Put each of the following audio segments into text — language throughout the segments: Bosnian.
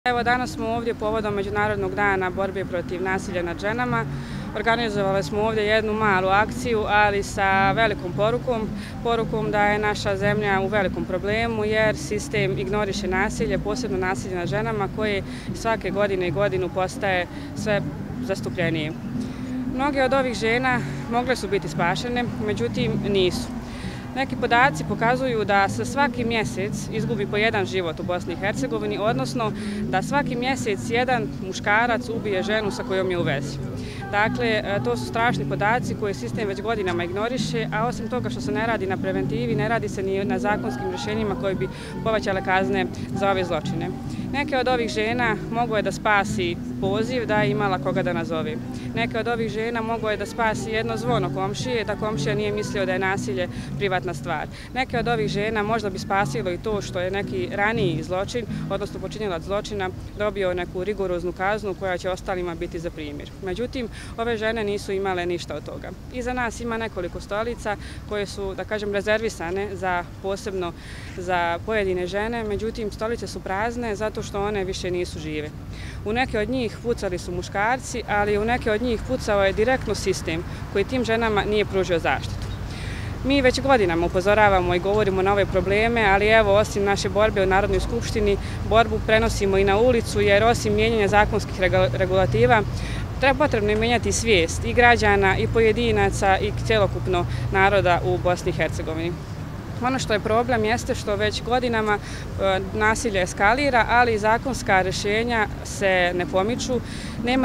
Evo danas smo ovdje povodom Međunarodnog dana borbe protiv nasilja nad ženama. Organizovali smo ovdje jednu malu akciju, ali sa velikom porukom da je naša zemlja u velikom problemu jer sistem ignoriše nasilje, posebno nasilje nad ženama koje svake godine i godinu postaje sve zastupljenije. Mnoge od ovih žena mogle su biti spašene, međutim nisu. Neki podaci pokazuju da se svaki mjesec izgubi po jedan život u Bosni i Hercegovini, odnosno da svaki mjesec jedan muškarac ubije ženu sa kojom je u vezi. Dakle, to su strašni podaci koje sistem već godinama ignoriše, a osim toga što se ne radi na preventivi, ne radi se ni na zakonskim rješenjima koje bi povećale kazne za ove zločine. Neke od ovih žena moglo je da spasi poziv da je imala koga da nazove. Neke od ovih žena moglo je da spasi jedno zvono komšije, da komšija nije mislio da je nasilje privatna stvar. Neke od ovih žena možda bi spasilo i to što je neki raniji zločin, odnosno počinilac zločina, dobio neku rigoroznu kaznu koja će ostalima biti za primjer. Međutim, ove žene nisu imale ništa od toga. Iza nas ima nekoliko stolica koje su, da kažem, rezervisane posebno za pojedine žene, međutim, stolice su prazne zato što one više nisu žive. U neke od njih pucali su muškarci, ali u neke od njih pucao je direktno sistem koji tim ženama nije pružio zaštitu. Mi već godinama upozoravamo i govorimo na ove probleme, ali evo, osim naše borbe u Narodnoj skupštini, borbu prenosimo i na ulicu, jer osim mijenjanja zakonskih regulativa, potrebno je mijenjati svijest i građana, i pojedinaca, i cjelokupno naroda u Bosni i Hercegovini. Ono što je problem jeste što već godinama nasilje eskalira, ali zakonska rješenja se ne pomiču. Nema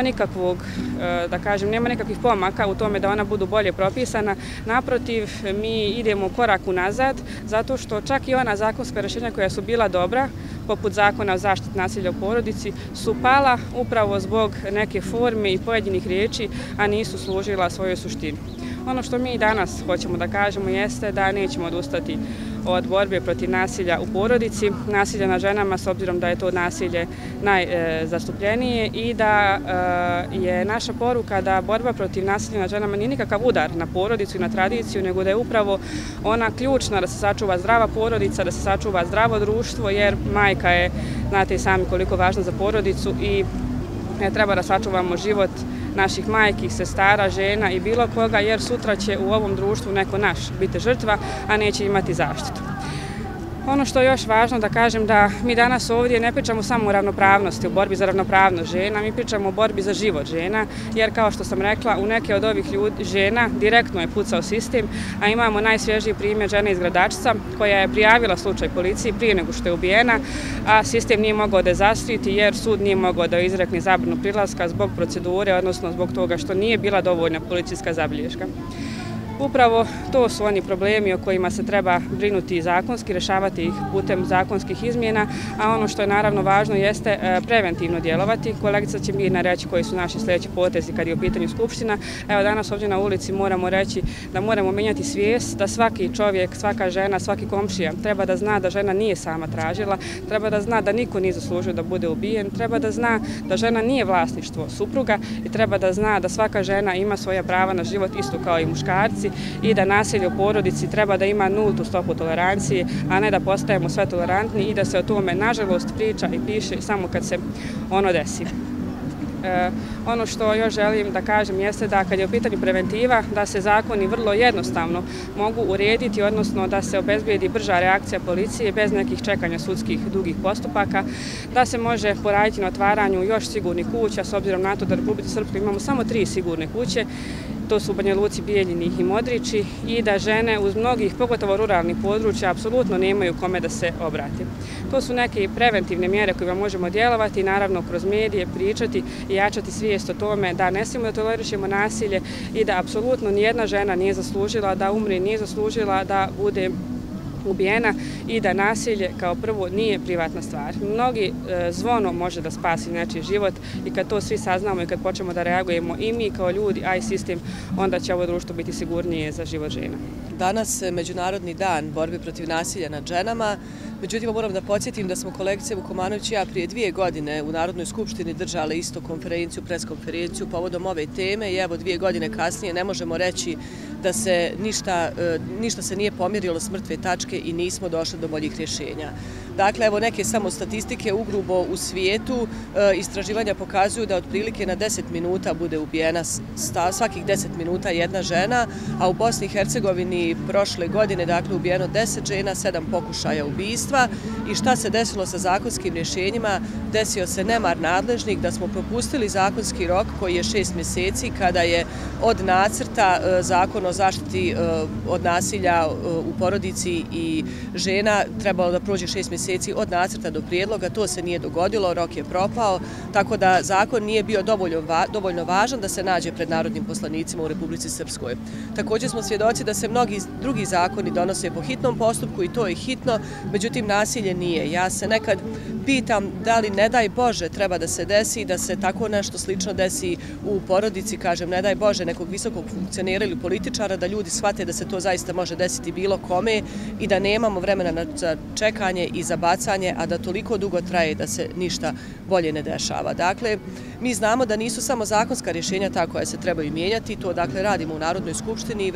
nema nikakvih pomaka u tome da ona budu bolje propisana. Naprotiv, mi idemo korak unazad, zato što čak i ona zakonska rješenja koja su bila dobra, poput zakona o zaštiti nasilja u porodici, su pala upravo zbog neke forme i pojedinih riječi, a nisu služila svojoj suštini. Ono što mi danas hoćemo da kažemo jeste da nećemo odustati od borbe protiv nasilja u porodici, nasilja nad ženama, s obzirom da je to nasilje najzastupljenije, i da je naša poruka da borba protiv nasilja nad ženama nije nikakav udar na porodicu i na tradiciju, nego da je upravo ona ključna da se sačuva zdrava porodica, da se sačuva zdravo društvo, jer majka je, znate i sami koliko važna za porodicu, i treba da sačuvamo život naših majki, sestara, žena i bilo koga, jer sutra će u ovom društvu neko naš biti žrtva, a neće imati zaštitu. Ono što je još važno da kažem da mi danas ovdje ne pričamo samo o ravnopravnosti, o borbi za ravnopravnost žena, mi pričamo o borbi za život žena, jer kao što sam rekla, u neke od ovih žena direktno je pucao sistem, a imamo najsvježiji primjer žene iz Gradačca koja je prijavila slučaj policiji prije nego što je ubijena, a sistem nije mogao da je zaštiti jer sud nije mogao da izrekne zabranu prilaska zbog procedure, odnosno zbog toga što nije bila dovoljna policijska zabilješka. Upravo to su oni problemi o kojima se treba brinuti zakonski, rješavati ih putem zakonskih izmjena, a ono što je naravno važno jeste preventivno djelovati. Kolegica će Mirna reći koji su naši sljedeći potezi kad je u pitanju Skupština. Evo, danas ovdje na ulici moramo reći da moramo mijenjati svijest, da svaki čovjek, svaka žena, svaki komšija treba da zna da žena nije sama tražila, treba da zna da niko nije zaslužio da bude ubijen, treba da zna da žena nije vlasništvo supruga i treba da zna da svaka žena ima svoja prava na život isto kao i muškarci, i da nasilje u porodici treba da ima nultu stopu tolerancije, a ne da postajemo sve tolerantni i da se o tome, nažalost, priča i piše samo kad se ono desi. Ono što još želim da kažem jeste da kad je u pitanju preventiva, da se zakoni vrlo jednostavno mogu urediti, odnosno da se obezbijedi brža reakcija policije bez nekih čekanja sudskih dugih postupaka, da se može poraditi na otvaranju još sigurnih kuća, s obzirom na to da u Republici Srpskoj imamo samo 3 sigurne kuće, to su u Banja Luci, Bijeljini i Modriči, i da žene uz mnogih, pogotovo ruralnih područja, apsolutno nemaju kome da se obrate. To su neke preventivne mjere kojima možemo djelovati, naravno kroz medije, pričati i jačati svijest o tome da ne smijemo da tolerišemo nasilje i da apsolutno nijedna žena nije zaslužila da umre, nije zaslužila da bude ubijena i da nasilje kao prvo nije privatna stvar. Mnogi zvono može da spasi nečiji život i kad to svi saznamo i kad počnemo da reagujemo i mi kao ljudi, a i sistem, onda će ovo društvo biti sigurnije za život žena. Danas je Međunarodni dan borbe protiv nasilja nad ženama. Međutim, moram da podsjetim da smo kolegice Vukomanović i ja prije 2 godine u Narodnoj skupštini držali isto preskonferenciju povodom ove teme i evo 2 godine kasnije ne možemo reći da se ništa se nije pomjerilo s mrtve tačke i nismo došli do boljih rješenja. Dakle, evo neke samo statistike ugrubo u svijetu. Istraživanja pokazuju da otprilike na 10 minuta bude ubijena, svakih 10 minuta jedna žena, a u Bosni i Hercegovini prošle godine dakle ubijeno 10 žena, 7 pokušaja ubistva. I šta se desilo sa zakonskim rješenjima? Desio se nemar nadležnih da smo propustili zakonski rok koji je 6 mjeseci kada je od nacrta Zakon o zaštiti od nasilja u porodici i žena trebalo da prođe 6 mjeseci od nacrta do prijedloga. To se nije dogodilo, rok je propao, tako da zakon nije bio dovoljno važan da se nađe pred narodnim poslanicima u Republici Srpskoj. Također smo svjedoci da se mnogi drugi zakoni donose po hitnom postupku i to je hitno, međutim nasilje nije. Ja se nekad pitam da li ne daj Bože treba da se desi, da se tako nešto slično desi u porodici, kažem ne daj Bože nekog visokog funkcionera ili političara, da ljudi shvate da se to zaista može desiti bilo kome i da nemamo vremena za čekanje i za bacanje, a da toliko dugo traje da se ništa bolje ne dešava. Dakle, mi znamo da nisu samo zakonska rješenja ta koja se trebaju mijenjati, to dakle radimo u Narodnoj skupštini i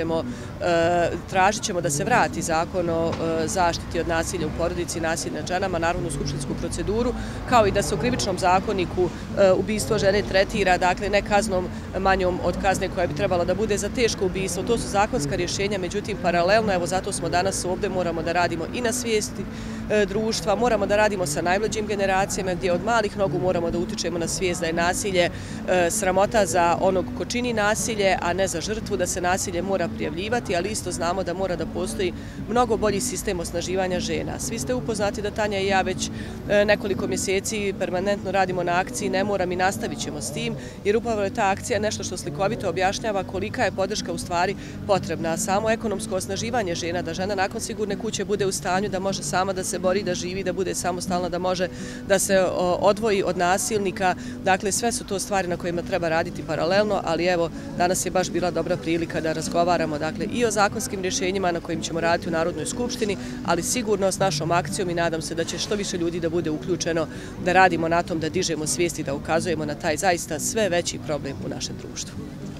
tražit ćemo da se vrati Zakon o zaštiti od nasilja u porodici i nasilja nad ženama, Narodnu skupštinsku proceduru, kao i da se u krivičnom zakoniku ubistvo žene tretira, dakle ne kaznom manjom od kazne koja bi trebala da bude za teško ubistvo. To su zakonska rješenja, međutim paralelno, evo zato smo danas ovdje, moramo da radimo i na svijesti društva, moramo da radimo sa najmlađim generacijama gdje od malih nogu moramo da utičemo na svijest da je nasilje sramota za onog ko čini nasilje, a ne za žrtvu, da se nasilje mora prijavljivati, ali isto znamo da mora da postoji mnogo bolji sistem osnaživanja žena. Svi ste upoznati da Tanja i ja već nekoliko mjeseci permanentno radimo na akciji Ne moram i nastavit ćemo s tim, jer upravo je ta akcija nešto što slikovito objašnjava kolika je podrška u stvari potrebna. Samo ekonomsko osnaživanje žena, da žena nakon sigurne kuće bude u stanju da može sama da se bori, da živi, da bude samostalna, da može da se odvoji od nasilnika. Dakle, sve su to stvari na kojima treba raditi paralelno, ali evo, danas je baš bila dobra prilika da razgovaramo dakle, i o zakonskim rješenjima na kojim ćemo raditi u Narodnoj skupštini, ali sigurno s našom akcijom i nadam se da će što više ljudi da bude uključeno, da radimo na tom, da dižemo svijest i da ukazujemo na taj zaista sve veći problem u našem društvu.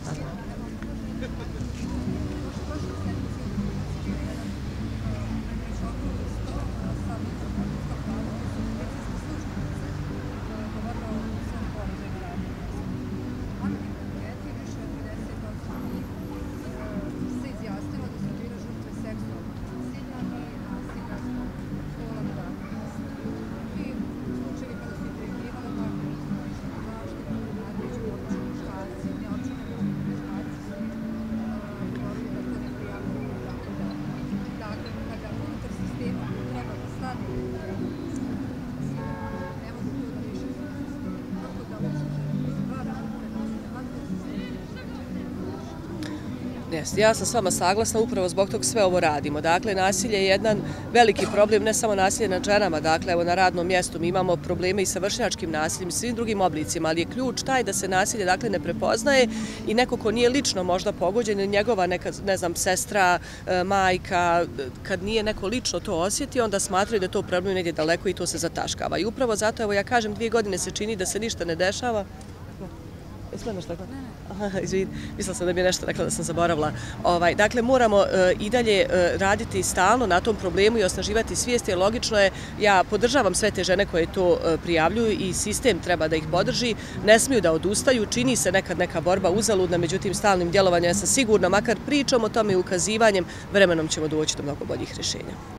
Ja sam s vama saglasna, upravo zbog tog sve ovo radimo. Dakle, nasilje je jedan veliki problem, ne samo nasilje nad ženama. Dakle, evo na radnom mjestu mi imamo probleme i sa vršnjačkim nasiljem i svim drugim oblicima, ali je ključ taj da se nasilje dakle ne prepoznaje i neko ko nije lično možda pogođen, njegova neka, ne znam, sestra, majka, kad nije neko lično to osjeti, onda smatraju da je to problem negdje daleko i to se zataškava. I upravo zato, evo ja kažem, 2 godine se čini da se ništa ne dešava. Izvini, mislila sam da bi nešto rekla da sam zaboravila. Dakle, moramo i dalje raditi stalno na tom problemu i osnaživati svijest, jer logično je, ja podržavam sve te žene koje to prijavljuju i sistem treba da ih podrži, ne smiju da odustaju, čini se nekad neka borba uzaludna, međutim stalnim djelovanjem ja sam sigurna, makar pričom o tome i ukazivanjem, vremenom ćemo doći do mnogo boljih rješenja.